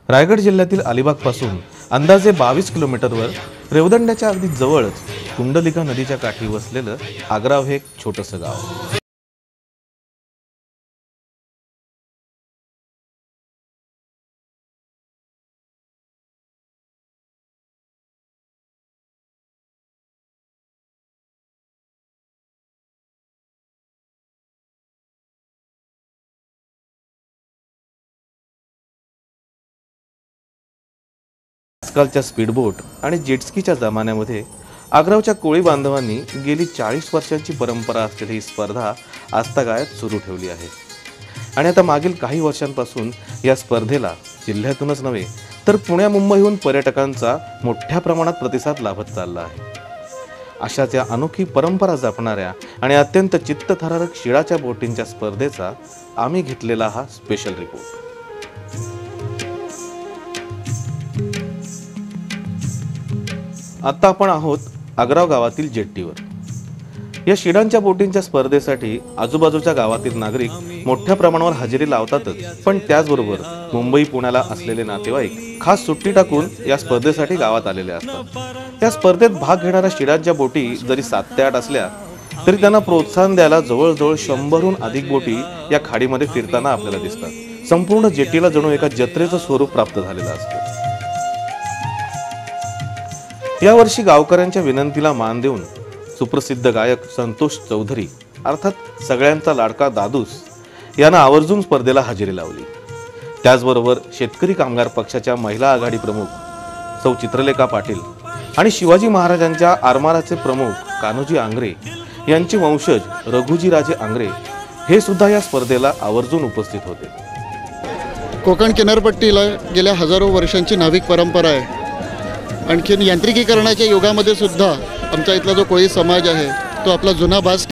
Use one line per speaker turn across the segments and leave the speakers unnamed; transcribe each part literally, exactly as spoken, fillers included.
रायगड जिल्ह्यातील अलिबागपासून अंदाजे बावीस किलोमीटरवर रेवदंड्याच्या अगदी जवळच कुंडलिका नदीच्या काठी वसलेलं आग्राव हे एक छोटंसं गाव। आजकालच्या स्पीडबोट आणि जेटस्कीच्या जमान्यामध्ये आग्रावच्या कोळी बांधवांनी गेली चाळीस वर्षांची परंपरा असलेली ही स्पर्धा आजतागायत सुरू ठेवली आहे। आणि आता मागील काही वर्षांपासून या स्पर्धेला जिल्ह्यातूनच नव्हे तर पुणे मुंबईहून पर्यटकांचा मोठ्या प्रमाणात प्रतिसाद लाभत चालला आहे। अशाच या अनोखी परंपरा जपणाऱ्या आणि अत्यंत चित्तथरारक शिळाच्या बोटींच्या स्पर्धेचा आम्ही घेतलेला हा स्पेशल रिपोर्ट। आता आपण आहोत आग्राव गावातील जेट्टीवर। या शिडांच्या बोटींच्या स्पर्धेसाठी आजूबाजूच्या गावातील नागरिक मोठ्या प्रमाणावर हजेरी लावतातच, पण त्याचबरोबर मुंबई पुण्याला असलेले नातेवाईक खास सुट्टी टाकून या स्पर्धेसाठी गावात आलेले असतात। या स्पर्धेत भाग घेणाऱ्या शिडांच्या बोटी जरी सात ते आठ असल्या तरी त्यांना प्रोत्साहन द्यायला जवळजवळ शंभरहून अधिक बोटी या खाडीमध्ये फिरताना आपल्याला दिसतात। संपूर्ण जेट्टीला जणू एका जत्रेचं स्वरूप प्राप्त झालेलं असतं। यावर्षी गावकऱ्यांच्या विनंतीला मान देऊन सुप्रसिद्ध गायक संतोष चौधरी अर्थात सगळ्यांचा लाडका दादूस यांना आवर्जून स्पर्धेला हजेरी लावली। त्याचबरोबर शेतकरी कामगार पक्षाच्या महिला आघाडी प्रमुख सौ चित्रलेखा पाटील आणि शिवाजी महाराजांच्या आरमाराचे प्रमुख कान्होजी आंग्रे यांचे वंशज रघुजीराजे आंग्रे हे सुद्धा या स्पर्धेला आवर्जून उपस्थित होते।
कोकण किनारपट्टीला गेल्या हजारो वर्षांची नाविक परंपरा आहे। आणखीन यांत्रिकीकरणाच्या युगामध्ये सुद्धा आमचा इथला जो कोळी समाज आहे तो आपला जुना बाज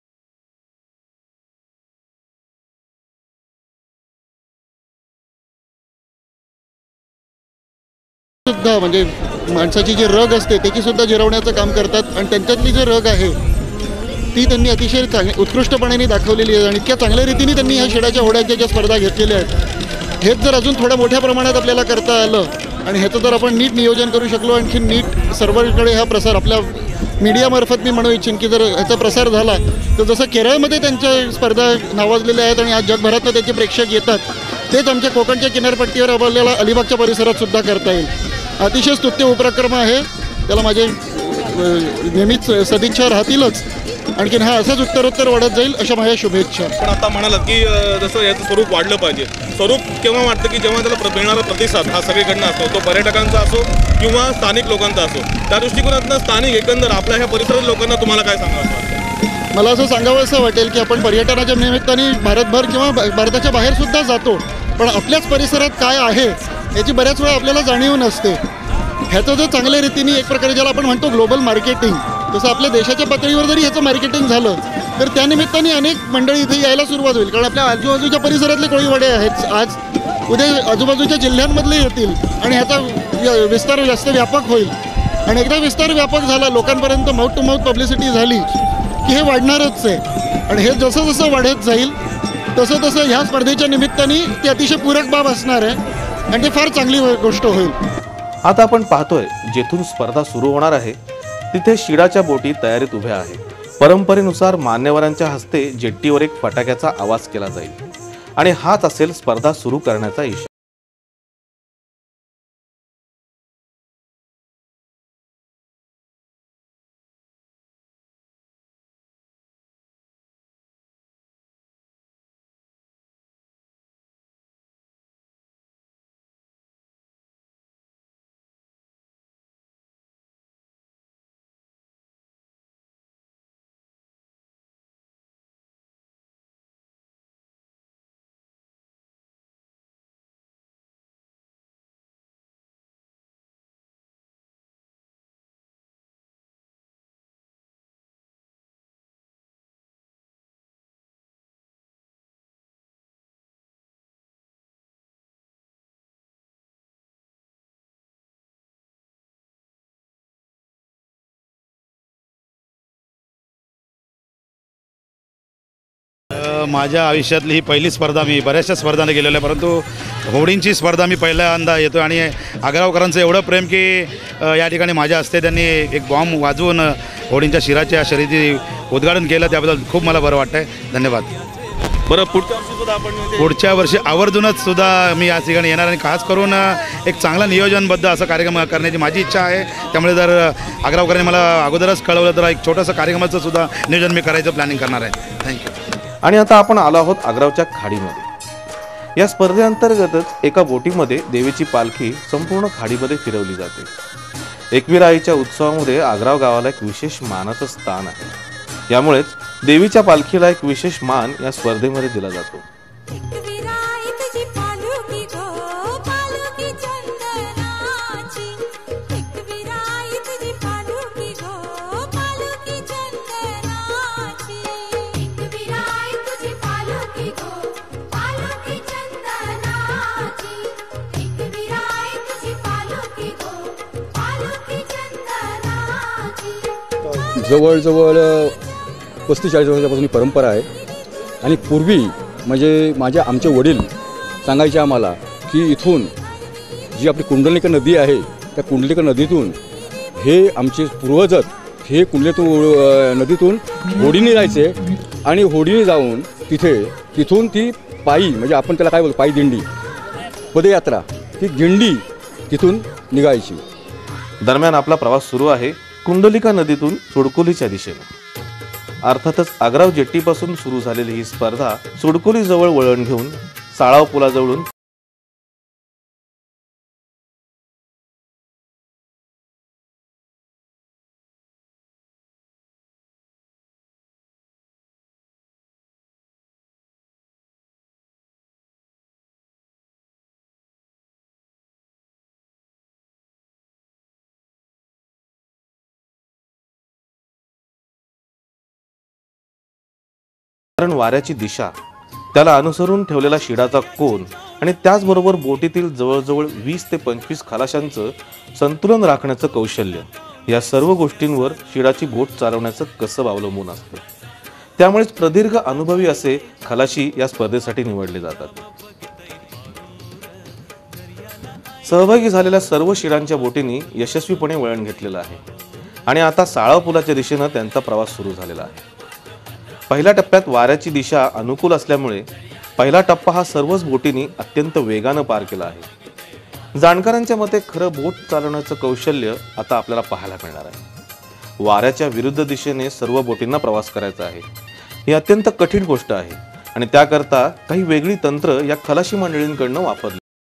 सुद्धा म्हणजे माणसाची जी रग असते त्याची सुद्धा जिरवण्याचं काम करतात। आणि त्यांच्यातली जी रग आहे ती त्यांनी अतिशय चांगली उत्कृष्टपणे दाखवलेली आहे। आणि इतक्या चांगल्या रीतीने त्यांनी ह्या शिडाच्या होड्यांच्या ज्या स्पर्धा घेतलेल्या आहेत हेच जर अजून थोड्या मोठ्या प्रमाणात आपल्याला करता आलं आणि ह्याचं जर आपण नीट नियोजन करू शकलो, आणखी नीट सर्वकडे हा प्रसार आपल्या मीडियामार्फत मी म्हणू इच्छिन की जर ह्याचा प्रसार झाला तर जसं केरळमध्ये त्यांच्या स्पर्धा नावाजलेल्या आहेत आणि आज जगभरातनं त्याचे प्रेक्षक येतात तेच आमच्या कोकणच्या किनारपट्टीवर आपल्याला अलिबागच्या परिसरात सुद्धा करता येईल। अतिशय स्तुत्य उपक्रम आहे, त्याला माझे नेहमीच सदिच्छा राहतीलच। आणखीन हा असाच उत्तरोत्तर वाढत जाईल अशा माझ्या शुभेच्छा।
पण आता म्हणालात की जसं याचं स्वरूप वाढलं पाहिजे, स्वरूप केव्हा वाटतं की जेव्हा त्याला मिळणारा प्रतिसाद हा सगळीकडनं असतो, तो पर्यटकांचा असो किंवा स्थानिक लोकांचा असो, त्या दृष्टिकोनातनं स्थानिक एकंदर आपल्या ह्या परिसरातील लोकांना तुम्हाला काय सांगावं वाटतं?
मला असं सांगावं असं वाटेल की आपण पर्यटनाच्या निमित्ताने भारतभर किंवा भारताच्या बाहेर सुद्धा जातो, पण आपल्याच परिसरात काय आहे याची बऱ्याच वेळा आपल्याला जाणीव नसते। ह्याचं जर चांगल्या रीतीने एक प्रकारे ज्याला आपण म्हणतो ग्लोबल मार्केटिंग, जसं आपल्या देशाच्या पातळीवर जरी ह्याचं मार्केटिंग झालं तर त्यानिमित्ताने अनेक मंडळी इथे यायला सुरुवात होईल। कारण आपल्या आजूबाजूच्या परिसरातले कोळीवाडे आहेत, आज उद्या आजूबाजूच्या जिल्ह्यांमधले येतील आणि ह्याचा विस्तार जास्त व्यापक होईल। आणि एकदा विस्तार व्यापक झाला, लोकांपर्यंत माउथ टू माउथ पब्लिसिटी झाली की हे वाढणारच आहे। आणि हे जसं जसं वाढत जाईल तसं तसं ह्या स्पर्धेच्या निमित्ताने ती अतिशय पूरक बाब असणार आहे आणि ती फार चांगली गोष्ट होईल।
आता आपण पाहतोय जेथून स्पर्धा सुरू होणार आहे तिथे शिडाच्या बोटी तयारीत उभ्या आहेत। परंपरेनुसार मान्यवरांच्या हस्ते जेट्टीवर एक फटाक्याचा आवाज केला जाईल आणि हाच असेल स्पर्धा सुरू करण्याचा इशारा।
माझ्या आयुष्यातली ही पहिली स्पर्धा, मी बऱ्याचशा स्पर्धांना गेलेलो आहे परंतु होडींची स्पर्धा मी पहिल्यांदा येतो आणि आग्रावकरांचं एवढं प्रेम की अ, या ठिकाणी माझ्या हस्ते त्यांनी एक बॉम्ब वाजवून अ, होडींच्या शिराच्या शर्यती उद्घाटन केलं, त्याबद्दल खूप मला बरं वाटतं आहे. धन्यवाद.
बरं, पुढच्या वर्षी सुद्धा आपण ते-
पुढच्या वर्षी आवर्जूनच सुद्धा मी या ठिकाणी येणार आणि खास करून अ, एक चांगला नियोजनबद्ध असा कार्यक्रम करण्याची माझी इच्छा आहे. त्यामुळे जर आग्रावकरांनी मला अगोदरच कळवलं तर एक छोटंसं कार्यक्रमाचं सुद्धा नियोजन मी करायचं प्लॅनिंग करणार आहे. थँक्यू.
आणि आता आपण आलो आहोत आग्रावच्या खाडीमध्ये. या स्पर्धेअंतर्गतच एका बोटीमध्ये देवीची पालखी संपूर्ण खाडीमध्ये फिरवली जाते. एकविराईच्या उत्सवामध्ये आग्राव गावाला एक विशेष मानाचं स्थान आहे. यामुळेच देवीच्या पालखीला एक विशेष मान या स्पर्धेमध्ये दिला जातो.
एकविराई तुझी पालखी गो पालखी चंदनाची, एकविराई तुझी पालखी गो पालखी चंदनाची, एकविराई तुझी पालखी गो पालखी चंदनाची, एकविराई तुझी पालखी गो पालखी चंदनाची.
जवळजवळ पस्तीस चाळीस वर्षापासून ही परंपरा आहे. आणि पूर्वी म्हणजे माझ्या आमचे वडील सांगायचे आम्हाला की इथून जी आपली कुंडलिका नदी आहे त्या कुंडलिका नदीतून हे आमचे पूर्वजच हे कुंडलीतून नदीतून होडीने जायचे आणि होडीने जाऊन तिथे तिथून ती पायी म्हणजे आपण त्याला काय बोलतो पायी दिंडी पदयात्रा ती दिंडी तिथून निघायची.
दरम्यान आपला प्रवास सुरू आहे कुंडलिका नदीतून सुडकोलीच्या दिशेने. अर्थातच आग्राव जेट्टीपासून सुरू झालेली ही स्पर्धा सुडकोली जवळ वळण घेऊन साळाव पुलाजवळून कारण वाऱ्याची दिशा, त्याला अनुसरून ठेवलेला शिडाचा कोन आणि त्याचबरोबर बोटीतील जवळजवळ वीस ते पंचवीस खलाशांचं संतुलन राखण्याचं कौशल्य, या सर्व गोष्टींवर शिडाची बोट चालवण्याचं कसब अवलंबून असतं. त्यामुळेच प्रदीर्घ अनुभवी असे खलाशी या स्पर्धेसाठी निवडले जातात. सहभागी झालेल्या सर्व शिडांच्या बोटींनी यशस्वीपणे वळण घेतलेलं आहे आणि आता साळाव पुलाच्या दिशेनं त्यांचा प्रवास सुरू झालेला आहे. पहिल्या टप्प्यात वाऱ्याची दिशा अनुकूल असल्यामुळे पहिला टप्पा हा सर्वच बोटींनी अत्यंत वेगानं पार केला आहे. जाणकारांच्या मते खरं बोट चालवण्याचं कौशल्य आता आपल्याला पाहायला मिळणार आहे. वाऱ्याच्या विरुद्ध दिशेने सर्व बोटींना प्रवास करायचा आहे. ही अत्यंत कठीण गोष्ट आहे आणि त्याकरता काही वेगळी तंत्र या खलाशी मंडळींकडनं वापरली.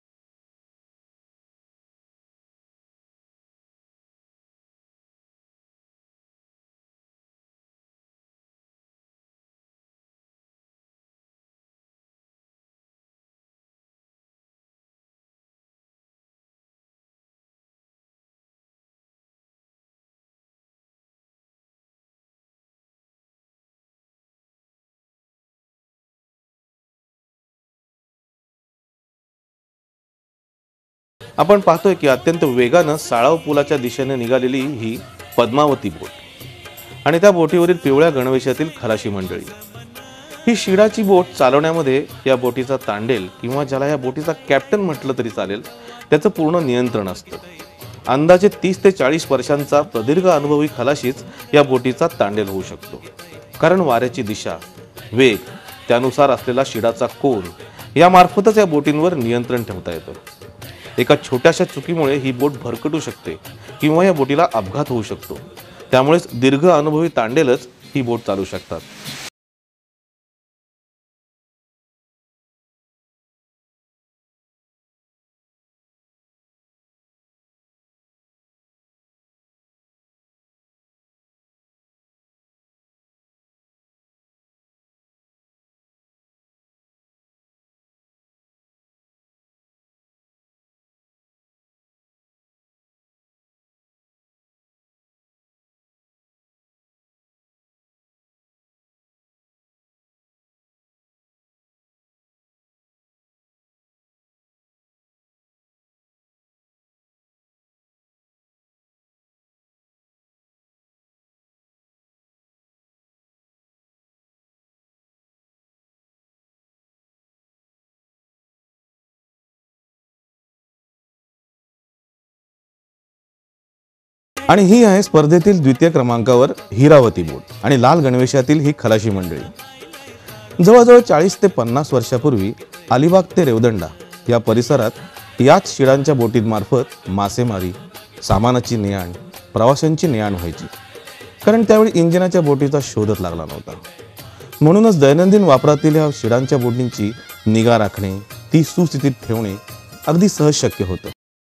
आपण पाहतोय की अत्यंत वेगानं साळाव पुलाच्या दिशेने निघालेली ही पद्मावती बोट आणि त्या बोटीवरील पिवळ्या गणवेशातील खलाशी मंडळी. ही शिडाची बोट चालवण्यामध्ये या बोटीचा तांडेल किंवा ज्याला या बोटीचा कॅप्टन म्हटलं तरी चालेल त्याचं पूर्ण नियंत्रण असतं. अंदाजे तीस ते चाळीस वर्षांचा प्रदीर्घ अनुभवी खलाशीच या बोटीचा तांडेल होऊ शकतो. कारण वाऱ्याची दिशा, वेग, त्यानुसार असलेला शिडाचा कोन यामार्फतच या बोटींवर नियंत्रण ठेवता येतं. एका छोट्याशा चुकीमुळे ही बोट भरकटू शकते किंवा या बोटीला अपघात होऊ शकतो. त्यामुळेच दीर्घ अनुभवी तांडेलच ही बोट चालू शकतात. आणि ही आहे स्पर्धेतील द्वितीय क्रमांकावर हिरावती बोट आणि लाल गणवेशातील ही खलाशी मंडळी। जवळजवळ चाळीस ते पन्नास वर्षापूर्वी अलिबाग ते रेवदंडा या परिसरात याच शिडांच्या बोटींमार्फत मासेमारी, सामानाची ने-आण, प्रवाशांची ने-आण व्हायची, कारण त्यावेळी इंजिनाच्या बोटीचा शोधच लागला नव्हता। म्हणूनच दैनंदिन वापरातील ह्या शिडांच्या बोटींची निगा राखणे, ती सुस्थितीत ठेवणे अगदी सहज शक्य होतं।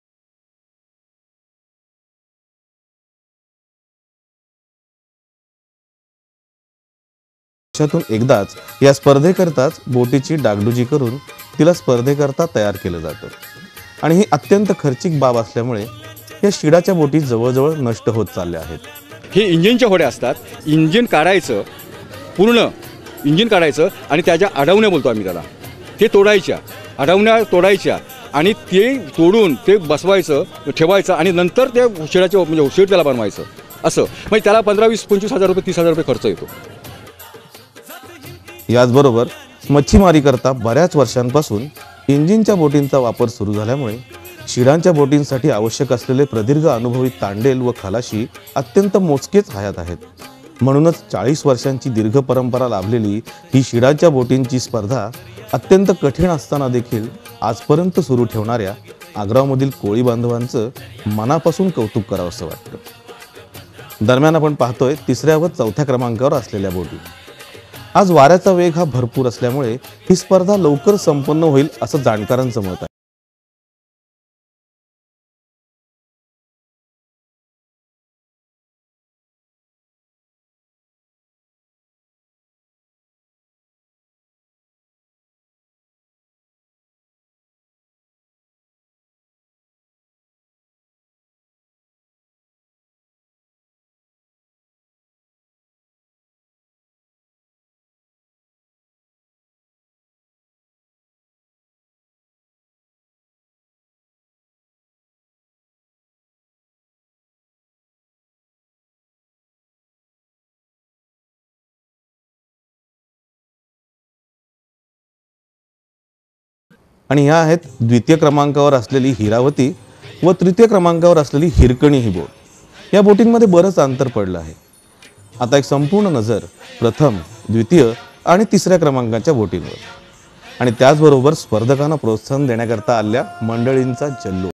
वर्षातून एकदाच या स्पर्धेकरताच बोटीची डागडुजी करून तिला स्पर्धेकरता तयार केलं जातं आणि ही अत्यंत खर्चिक बाब असल्यामुळे या शिडाच्या बोटी जवळजवळ नष्ट होत चालल्या आहेत।
हे इंजिनच्या होड्या असतात, इंजिन काढायचं, पूर्ण इंजिन काढायचं आणि त्याच्या अडवण्या बोलतो आम्ही त्याला, ते तोडायच्या, अडवण्या तोडायच्या आणि ते तोडून ते बसवायचं, ठेवायचं आणि नंतर ते शिडाचे म्हणजे शेड त्याला बनवायचं, असं म्हणजे त्याला पंधरा वीस पंचवीस हजार रुपये तीस हजार रुपये खर्च येतो।
याचबरोबर मच्छीमारी करता बऱ्याच वर्षांपासून इंजिनच्या बोटींचा वापर सुरू झाल्यामुळे शिडांच्या बोटींसाठी आवश्यक असलेले प्रदीर्घ अनुभवी तांडेल व खलाशी अत्यंत मोजकेच हयात आहेत। म्हणूनच चाळीस वर्षांची दीर्घ परंपरा लाभलेली ही शिडांच्या बोटींची स्पर्धा अत्यंत कठीण असताना देखील आजपर्यंत सुरू ठेवणाऱ्या आग्रामधील कोळी बांधवांचं मनापासून कौतुक करावंसं वाटतं। दरम्यान आपण पाहतोय तिसऱ्या व चौथ्या क्रमांकावर असलेल्या बोटी। आज वाऱ्याचा वेग हा भरपूर असल्यामुळे ही स्पर्धा लवकर संपन्न होईल असं जाणकारांचं मत आहे। आणि ह्या आहेत द्वितीय क्रमांकावर असलेली हिरावती व तृतीय क्रमांकावर असलेली हिरकणी ही बोट। या बोटींमध्ये बरंच अंतर पडलं आहे। आता एक संपूर्ण नजर प्रथम, द्वितीय आणि तिसऱ्या क्रमांकाच्या बोटींवर आणि त्याचबरोबर स्पर्धकांना प्रोत्साहन देण्याकरता आलेल्या मंडळींचा जल्लोष।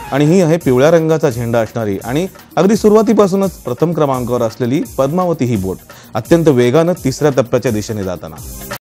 आणि ही आहे पिवळ्या रंगाचा झेंडा असणारी आणि अगदी सुरुवातीपासूनच प्रथम क्रमांकावर असलेली पद्मावती ही बोट अत्यंत वेगानं तिसऱ्या टप्प्याच्या दिशेने जाताना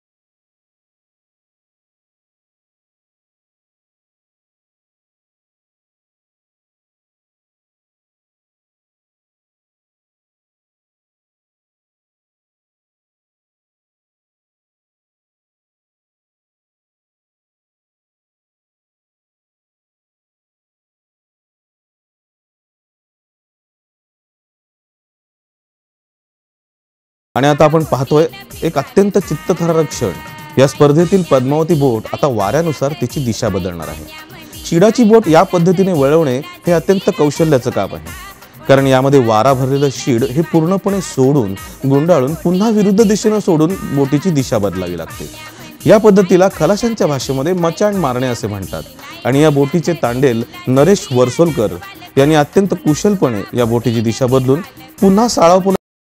आणि आता आपण पाहतोय एक अत्यंत चित्तथरारक क्षण। या स्पर्धेतील पद्मावती बोट आता वाऱ्यानुसार तिची दिशा बदलणार आहे। शिडाची बोट या पद्धतीने वळवणे हे अत्यंत कौशल्याचं काम आहे, कारण यामध्ये वारा भरलेलं शीड हे पूर्णपणे सोडून गुंडाळून पुन्हा विरुद्ध दिशेने सोडून बोटीची दिशा बदलावी लागते। या पद्धतीला खलाशांच्या भाषेमध्ये मचाण मारणे असे म्हणतात आणि या बोटीचे तांडेल नरेश वर्सोलकर यांनी अत्यंत कुशलपणे या बोटीची दिशा बदलून पुन्हा साळाव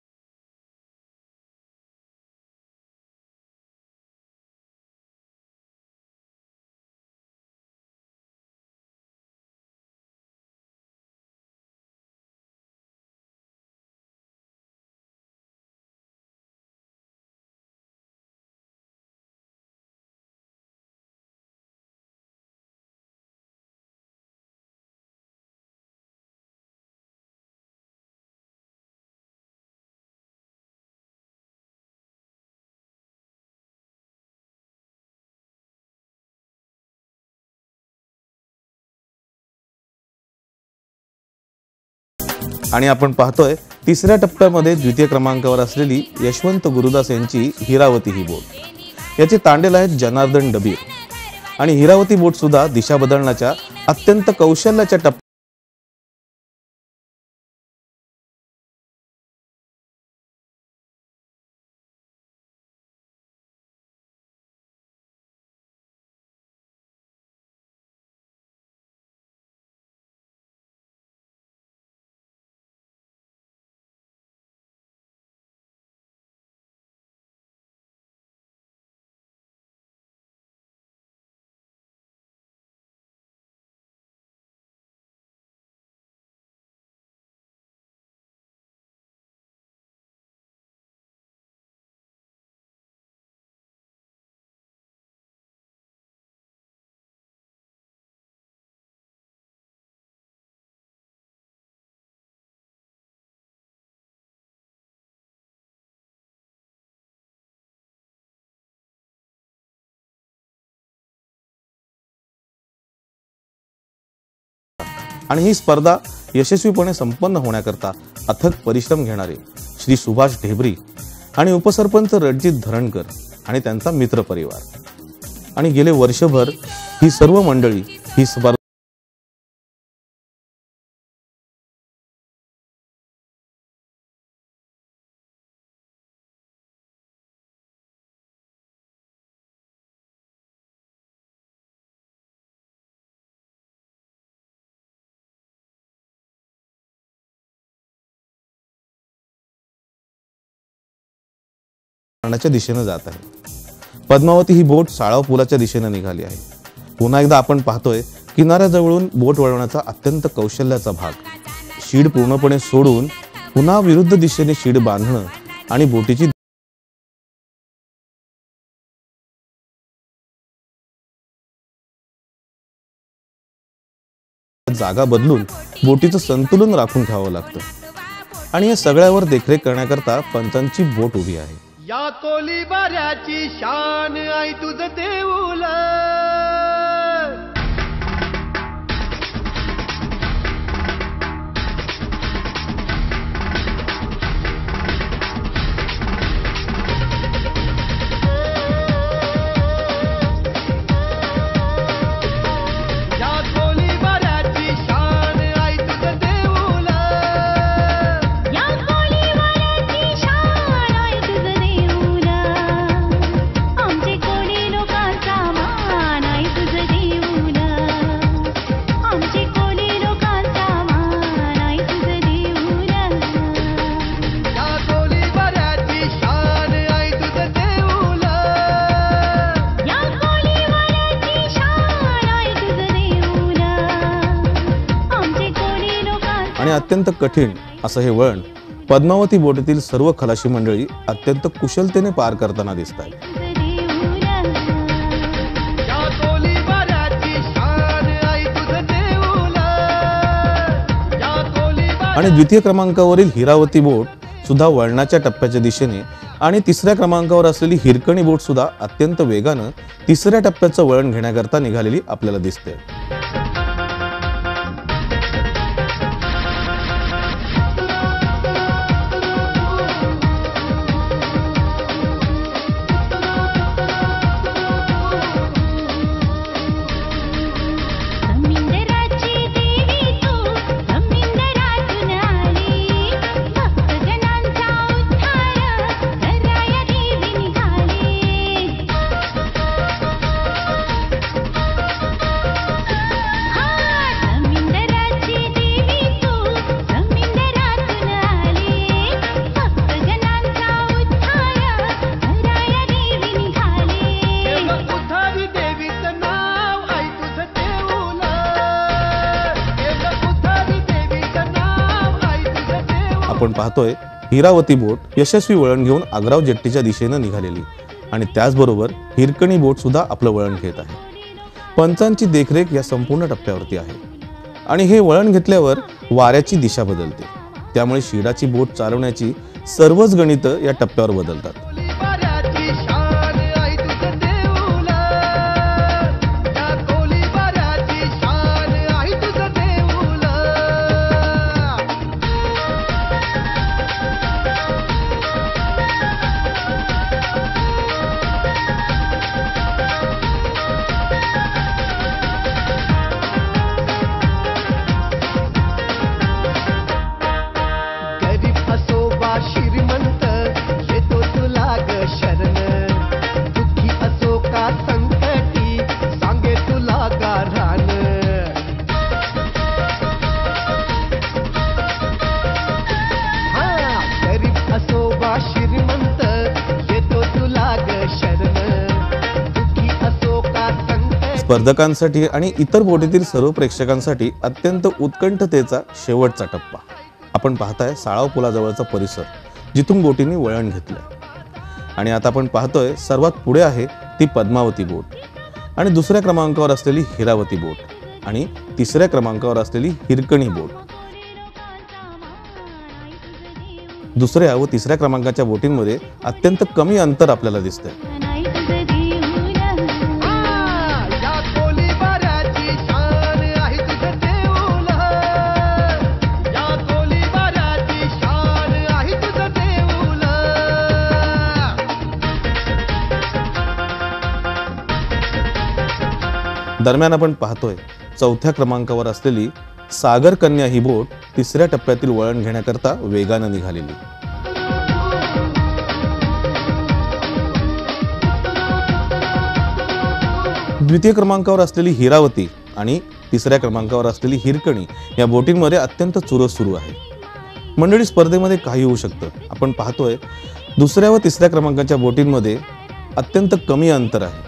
आणि आपण पाहतोय तिसऱ्या टप्प्यामध्ये द्वितीय क्रमांकावर असलेली यशवंत गुरुदास यांची हिरावती ही बोट। याचे तांडेल आहेत जनार्दन डबीर आणि हिरावती बोट सुद्धा दिशा बदलण्याच्या अत्यंत कौशल्याच्या टप्प्यात आणि ही स्पर्धा यशस्वीपणे संपन्न होण्याकरता अथक परिश्रम घेणारे श्री सुभाष ढेबरी आणि उपसरपंच रणजित धरणकर आणि त्यांचा मित्र परिवार आणि गेले वर्षभर ही सर्व मंडळी ही स्पर्धा करण्याच्या दिशेने जात आहे। पद्मावती ही बोट साळाव पुलाच्या दिशेने निघाली आहे। पुन्हा एकदा आपण पाहतोय किनाऱ्याजवळून बोट वळवण्याचा अत्यंत कौशल्याचा भाग। शीड पूर्णपणे सोडून पुन्हा विरुद्ध दिशेने शीड बांधणं आणि बोटीची जागा बदलून बोटीचं संतुलन राखून ठेवावं लागतं आणि या सगळ्यावर देखरेख करण्याकरता पंचांची बोट उभी आहे।
या कोली बाऱ्याची शान आई तुझं देऊल
आमचे कोणी लोकांचा मान
अत्यंत कठीण असं हे वळण पद्मावती बोटीतील सर्व खलाशी मंडळी अत्यंत कुशलतेने पार करताना दिसत आहेत.
या कोलीवाऱ्याची शान आई तुझं देऊळ. या कोलीवाऱ्याची
आणि द्वितीय क्रमांकावरील हिरावती बोट सुद्धा वळणाच्या टप्प्याच्या दिशेने आणि तिसऱ्या क्रमांकावर असलेली हिरकणी बोट सुद्धा अत्यंत वेगानं तिसऱ्या टप्प्याचं वळण घेण्याकरता निघालेली आपल्याला दिसते.
समिंदराची देवी तू समिंदरातून आली भक्तजनांचा उद्धार कराया देवी निघाली. हा समिंदराची देवी तू समिंदरातून आली भक्तजनांचा उद्धार कराया देवी निघाली.
उद्धारी देवीचं नाव आई तुझं देऊळ. उद्धारी देवीचं नाव आई तुझं देऊळ.
आपण पाहतोय हिरावती बोट यशस्वी वळण घेऊन आग्राव जेट्टीच्या दिशेनं निघालेली आणि त्याचबरोबर हिरकणी बोट सुद्धा आपलं वळण घेत आहे. पंचांची देखरेख या संपूर्ण टप्प्यावरती आहे आणि हे वळण घेतल्यावर वाऱ्याची दिशा बदलते. त्यामुळे शिडाची बोट चालवण्याची सर्वच गणितं या टप्प्यावर बदलतात.
कोलीवाऱ्याची शान आई तुझं देऊळ. या कोलीवाऱ्याची शान आई तुझं देऊळ. गरीब असो वा श्रीमंत येतो तुला ग शरण. दुःखी असो का संकटी सांगे तुला गारान. हा गरीब असो वा श्रीमंत येतो तुला ग शरण. दुःखी असो का संकटी.
स्पर्धकांसाठी आणि इतर बोटीतील सर्व प्रेक्षकांसाठी अत्यंत उत्कंठतेचा शेवटचा टप्पा. आपण पाहताय साळाव पुलाजवळचा परिसर जिथून बोटीने वळण घेतलंय आणि आता आपण पाहतोय सर्वात पुढे आहे ती पद्मावती बोट आणि दुसऱ्या क्रमांकावर असलेली हिरावती बोट आणि तिसऱ्या क्रमांकावर असलेली हिरकणी बोट. दुसऱ्या व तिसऱ्या क्रमांकाच्या बोटींमध्ये अत्यंत कमी अंतर आपल्याला दिसतंय.
आई तुझं देऊळ.
या कोलीवाऱ्याची शान आई तुझं देऊळ. या कोलीवाऱ्याची शान आई तुझं देऊळ.
दरम्यान आपण पाहतोय चौथ्या क्रमांकावर असलेली सागर कन्या ही बोट तिसऱ्या टप्प्यातील वळण घेण्याकरता वेगानं निघालेली. द्वितीय क्रमांकावर असलेली हिरावती आणि तिसऱ्या क्रमांकावर असलेली हिरकणी या बोटींमध्ये अत्यंत चुरस सुरू आहे. मंडळी स्पर्धेमध्ये काही होऊ शकतं. आपण पाहतोय दुसऱ्या व तिसऱ्या क्रमांकाच्या बोटींमध्ये अत्यंत कमी अंतर आहे.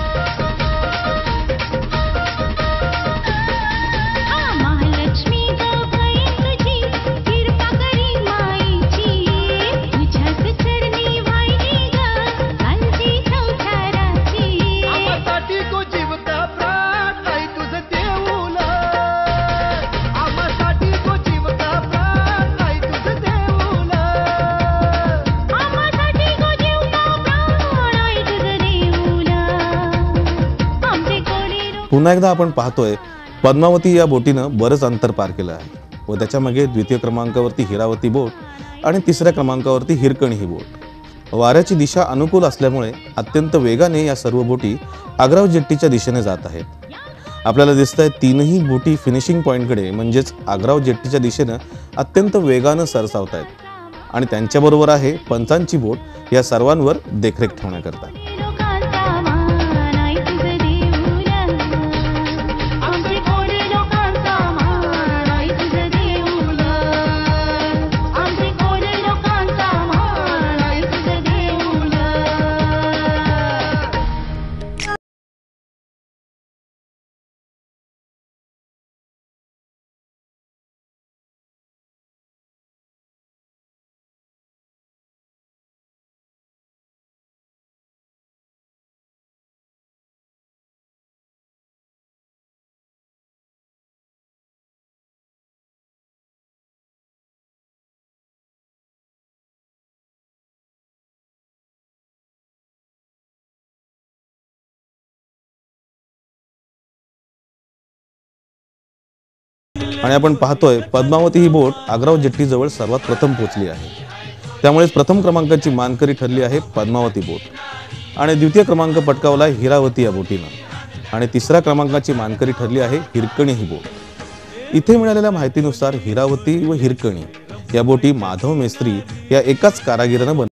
आ महालक्ष्मी गं बाई तुझी कृपा करी माईची. तुझ्याच चरणी वाहिली गं कांची चौथाराची.
आम्हासाठी को जीव का प्राण आई तुझं देऊळ. आम्हासाठी को जीव का प्राण आई तुझं देऊळ.
आम्हासाठी गो जीव का प्राण आई तुझं देऊळ. आमचे कोणी रो
पुन्हा एकदा आपण पाहतोय पद्मावती या बोटीनं बरंच अंतर पार केलं आहे व त्याच्यामागे द्वितीय क्रमांकावरती हिरावती बोट आणि तिसऱ्या क्रमांकावरती हिरकणी ही बोट. वाऱ्याची दिशा अनुकूल असल्यामुळे अत्यंत वेगाने या सर्व बोटी आग्राव जेट्टीच्या दिशेने जात आहेत. आपल्याला दिसत आहे तीनही बोटी फिनिशिंग पॉईंटकडे म्हणजेच आग्राव जेट्टीच्या दिशेनं अत्यंत वेगानं सरसावत आहेत आणि त्यांच्याबरोबर आहे पंचांची बोट या सर्वांवर देखरेख ठेवण्याकरता. आणि आपण पाहतोय पद्मावती ही बोट आग्राव जेट्टीजवळ सर्वात प्रथम पोहोचली आहे. त्यामुळेच प्रथम क्रमांकाची मानकरी ठरली आहे पद्मावती बोट आणि द्वितीय क्रमांक पटकावला हिरावती या बोटीनं आणि तिसऱ्या क्रमांकाची मानकरी ठरली आहे हिरकणी ही बोट. इथे मिळालेल्या माहितीनुसार हिरावती व हिरकणी या बोटी माधव मेस्त्री या एकाच कारागिरानं बन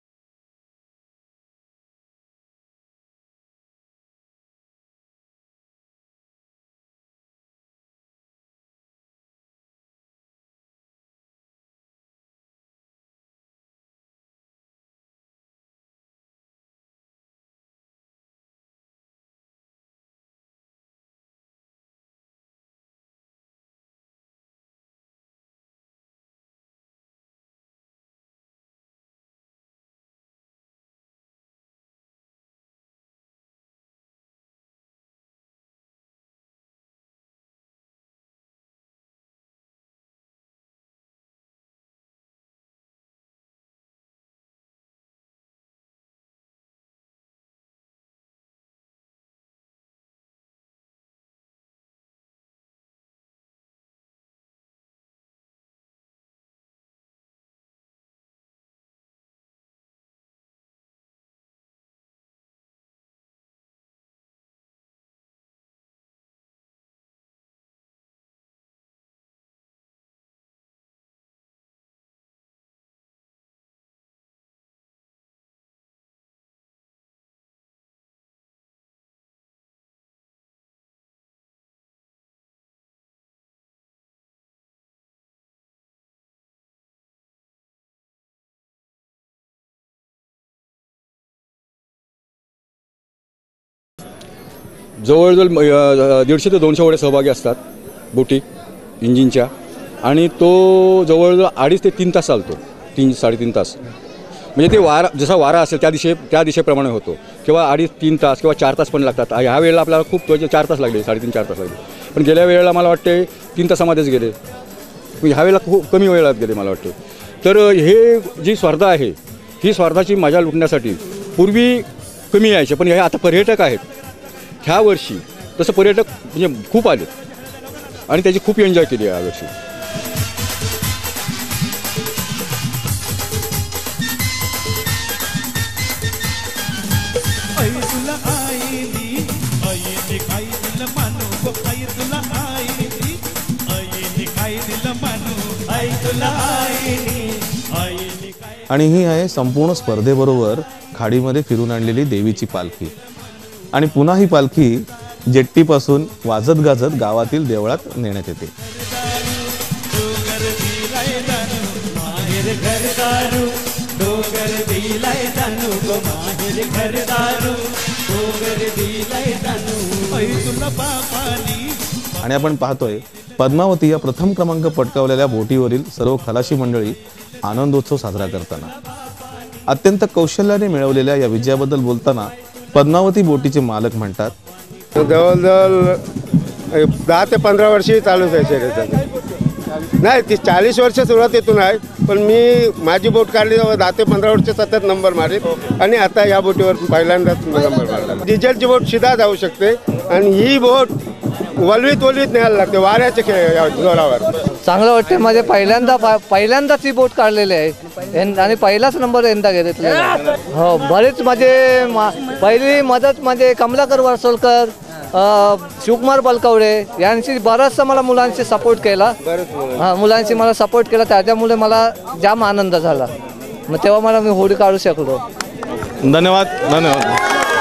जवळजवळ अ, दीडशे ते दोनशे होड्या सहभागी असतात बोटी इंजिनच्या आणि तो जवळजवळ अडीच ते तीन तास चालतो. तीन साडेतीन तास म्हणजे ते वारा जसा वारा असेल त्या दिशे त्या दिशेप्रमाणे होतो. किंवा अडीच तीन तास किंवा चार तास पण लागतात. ह्या वेळेला आपल्याला खूप म्हणजे चार तास लागले, साडेतीन चार तास लागले. पण गेल्या वेळेला मला वाटते तीन तासामध्येच गेले. ह्या वेळेला खूप कमी वेळात गेले मला वाटते. तर हे जी स्पर्धा आहे ही स्पर्धाची मजा लुटण्यासाठी पूर्वी कमी यायचे, पण हे आता पर्यटक आहेत. ह्या वर्षी तसं पर्यटक म्हणजे खूप आले आणि त्याची खूप एन्जॉय केली आहे यावर्षी.
आणि ही आहे संपूर्ण स्पर्धेबरोबर खाडीमध्ये फिरून आणलेली देवीची पालखी. आणि पुन्हा ही पालखी जेट्टीपासून वाजत गाजत गावातील देवळात नेण्यात येते. आणि आपण पाहतोय पद्मावती या प्रथम क्रमांक पटकावलेल्या बोटीवरील सर्व खलाशी मंडळी आनंदोत्सव साजरा करताना. अत्यंत कौशल्याने मिळवलेल्या या विजयाबद्दल बोलताना पद्मावती बोटीचे मालक म्हणतात,
जवळजवळ दहा ते पंधरा वर्षी चालूच आहे शर्यत. नाही ती चाळीस वर्ष सुरुवातीतून आहे, पण मी माझी बोट काढली दहा ते पंधरा वर्ष सतत नंबर मारीत आणि आता या बोटीवर पहिल्यांदाच नंबर मारला. डिझेलची बोट सीधा जाऊ शकते आणि ही बोट वलवीत वलवीत न्यायला लागते वाऱ्याच्या खेळ जोरावर.
चांगलं वाटते. माझे पहिल्यांदा पहिल्यांदाच ही बोट काढलेली आहे आणि पहिलाच नंबर यंदा घेतलेला. हो बरेच माझे पहिली मदत म्हणजे कमलाकर वर्सोलकर, शिवकुमार बलकवडे यांची बराचसा मला मुलांशी सपोर्ट केला. हां मुलांशी मला सपोर्ट केला, त्याच्यामुळे मला जाम आनंद झाला. मग तेव्हा मला मी होडी काढू शकलो.
धन्यवाद धन्यवाद.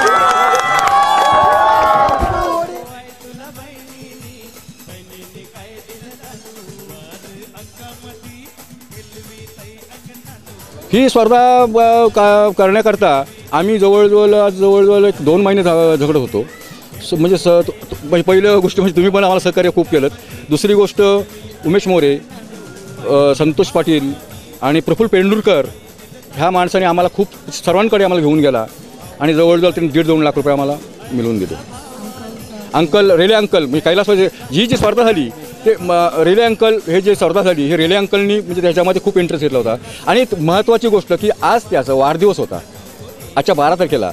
ही स्पर्धा करण्याकरता आम्ही जवळजवळ जवळजवळ एक दोन महिने झगडत होतो. म्हणजे स पहिलं गोष्ट म्हणजे तुम्ही पण आम्हाला सहकार्य खूप केलं. दुसरी गोष्ट उमेश मोरे, संतोष पाटील आणि प्रफुल्ल पेंडुरकर ह्या माणसाने आम्हाला खूप सर्वांकडे आम्हाला घेऊन गेला आणि जवळजवळ त्यांनी दीड दोन लाख रुपये आम्हाला मिळवून दिले. अंकल रेले अंकल म्हणजे कैलास जी जी स्पर्धा झाली ते रेले अंकल हे जे स्पर्धा झाली हे रेले अंकलनी म्हणजे त्याच्यामध्ये खूप इंटरेस्ट घेतला होता. आणि महत्त्वाची गोष्ट की आज त्याचा वाढदिवस होता. आजच्या बारा तारखेला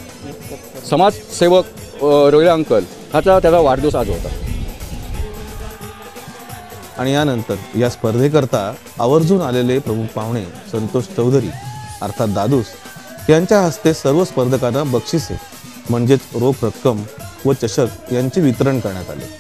समाजसेवक रेले अंकल ह्याचा त्याचा वाढदिवस आज होता.
आणि यानंतर या स्पर्धेकरता आवर्जून आलेले प्रमुख पाहुणे संतोष चौधरी अर्थात दादूस यांच्या हस्ते सर्व स्पर्धकांना बक्षिसे म्हणजेच रोख रक्कम व चषक यांचे वितरण करण्यात आले.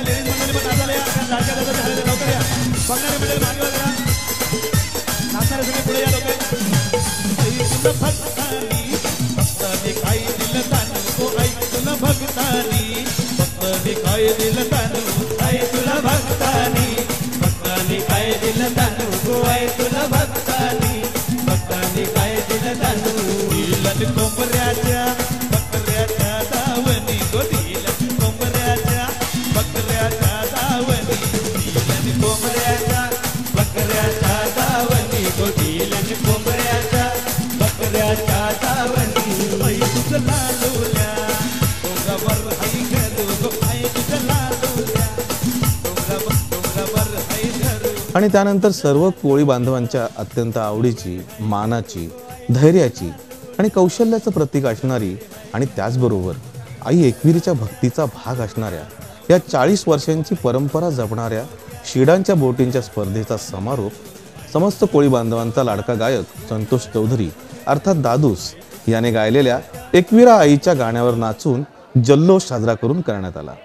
आणि त्यानंतर सर्व कोळी बांधवांच्या अत्यंत आवडीची, मानाची, धैर्याची आणि कौशल्याचं प्रतीक असणारी आणि त्याचबरोबर आई एकविरीच्या भक्तीचा भाग असणाऱ्या या चाळीस वर्षांची परंपरा जपणाऱ्या शिडांच्या बोटींच्या स्पर्धेचा समारोप समस्त कोळी बांधवांचा लाडका गायक संतोष चौधरी अर्थात दादूस याने गायलेल्या एकविरा आईच्या गाण्यावर नाचून जल्लोष साजरा करून करण्यात आला.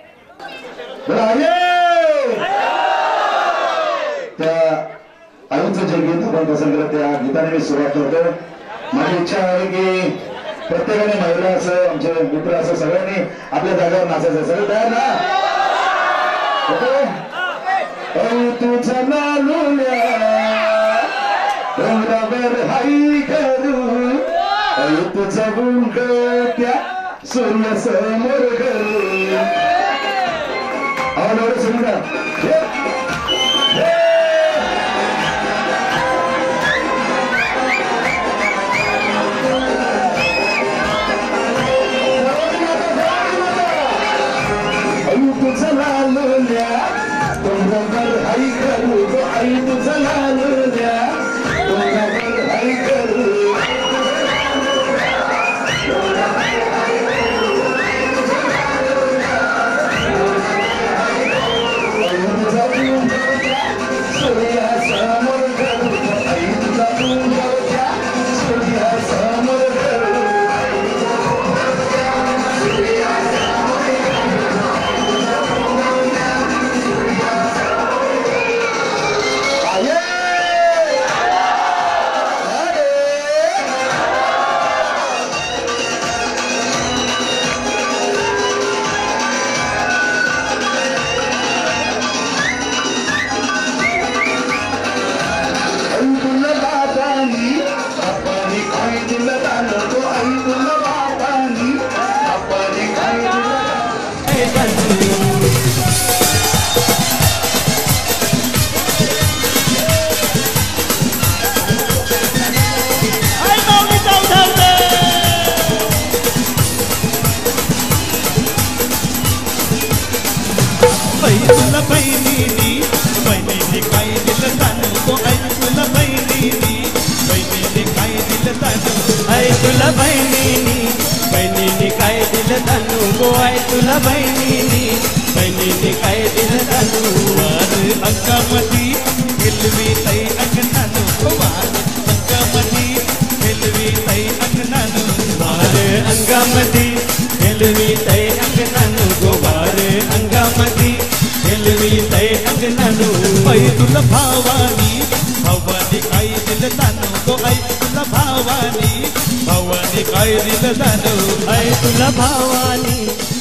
त्या आईचं जे गीत आपण पसंत करत त्या गीताने मी सुरुवात करतो. माझी इच्छा आहे की प्रत्येकाने महिला असं आमचे मित्र असं सगळ्यांनी आपल्या जागेवर नाचायचं. सगळं तयार ना? तुझा नालुल्या डोंगरावर हाई करू तुझा गुंग त्या सूर्य समोर करू आवड सुंदर
तुला बहिणीनी बहिणीनी काय दिलं तानू गो आई तुला बहिणीनी बहिणीनी काय दिलं तानू वार अंगामधी हिलवी ताई अंगणानू गो वार अंगामधी हिलवी ताई अंगणानू वार अंगामधी हिलवी ताई अंगणानू गो वार अंगामधी हिलवी ताई अंगणानू आई तुला भावानी भावानी काय दिलं तानू गो आई तुला भावानी भावानी काय दिलं तानू आई तुला भावानी